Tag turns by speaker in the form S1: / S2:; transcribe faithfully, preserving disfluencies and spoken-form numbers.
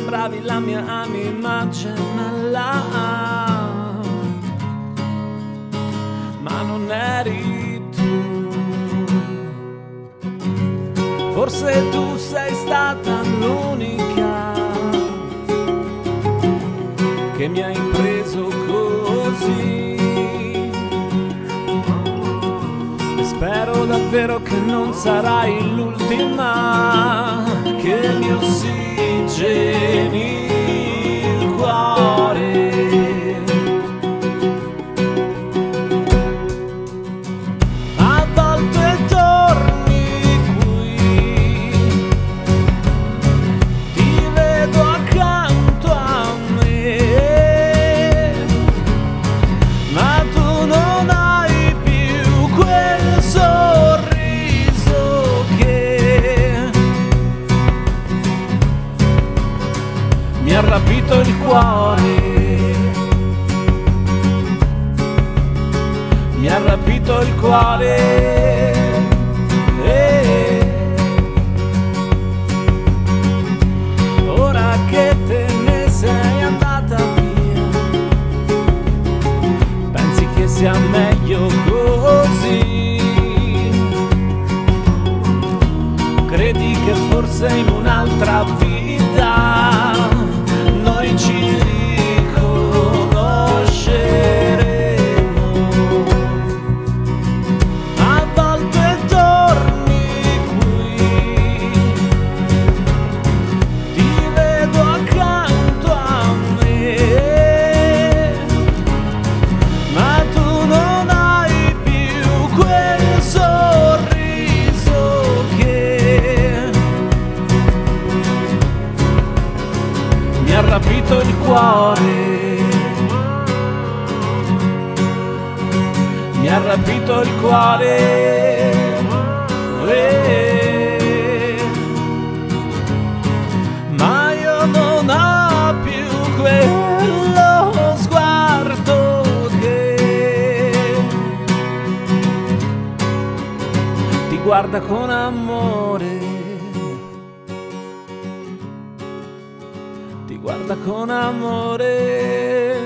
S1: sembravi la mia anima gemella, ma non eri tu. Forse tu sei stata l'unica che mi hai preso così, e spero davvero che non sarai l'ultima che mi ossigeni il cuore. A volte torni qui, ti vedo accanto a me, ma tu non hai più quel sorriso che mi ha rapito il cuore, mi ha rapito il cuore. Eh. Ora che te ne sei andata via, pensi che sia meglio così? Credi che forse in un'altra vita noi ci riconosceremo? A volte torni qui, ti vedo accanto a me, ma tu non hai più quel sorriso che mi ha rapito il cuore, mi ha rapito il cuore. Eh. Ma io non ho più quello sguardo che ti guarda con amore, ti guarda con amore.